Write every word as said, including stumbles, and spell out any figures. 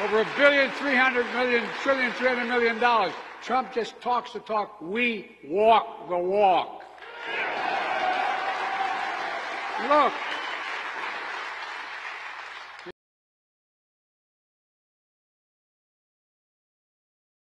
Over a billion, three hundred million, trillion, three hundred million dollars. Trump just talks the talk. We walk the walk. Look.